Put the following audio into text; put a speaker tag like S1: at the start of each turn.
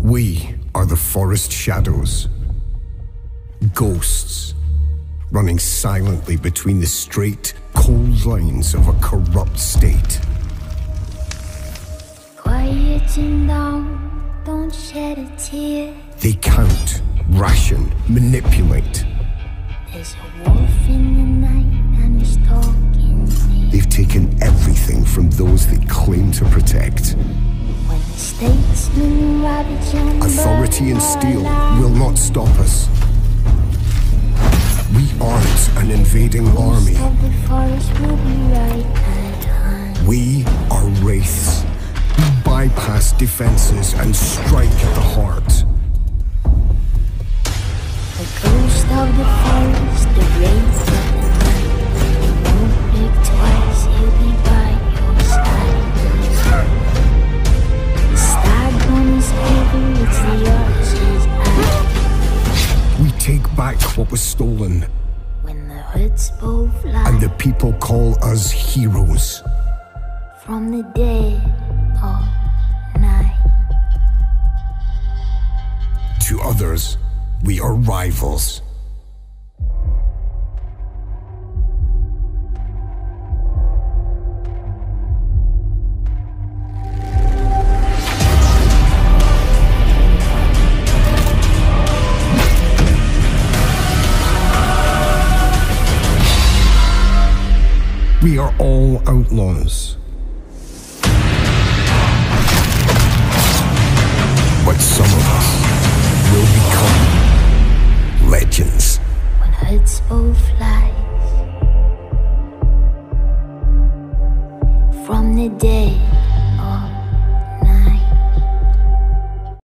S1: We are the forest shadows, ghosts running silently between the straight, cold lines of a corrupt state.
S2: Quieting down, don't shed a tear.
S1: They count, ration, manipulate.
S2: There's a wolf in the night and he's talking near.
S1: They've taken everything from those they claim to protect.
S2: When the statesmen ravage and
S1: Authority and steel will not stop us. We aren't an invading army.
S2: Of the forest will be right at hand.
S1: We are wraiths. We bypass defenses and strike at the heart.
S2: The ghost of the forest, the wraith of the night. He won't blink twice, he'll be by your side. The stag on his heavy, it's the archer's eye.
S1: We take back what was stolen,
S2: When the hoods both fly
S1: and the people call us heroes.
S2: from the dead of night.
S1: To others, we are rivals. We are all outlaws. But some of us will become legends.
S2: When hoods both flies from the dead